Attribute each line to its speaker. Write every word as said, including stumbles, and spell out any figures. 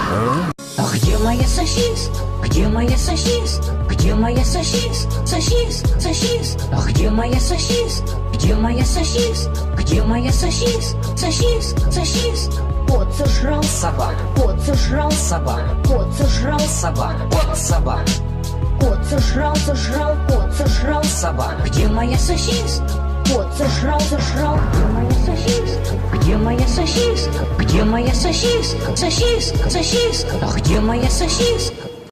Speaker 1: А где моя сосиска? Где моя сосиска? Где моя сосиска? Сосиска, сосиска. А где моя сосиска? Где моя сосиска? Где моя сосиска? Сосиска, сосиска. Кот сожрал собак, кот сожрал собак, кот сожрал собак, кот собак. Кот сожрал, сожрал, кот сожрал собак. Где моя сосиска? Кот сожрал, сожрал. Где моя сосиска? Где моя сосиска? Где моя сосиска? Сосиска, сосиска. А где моя сосиска?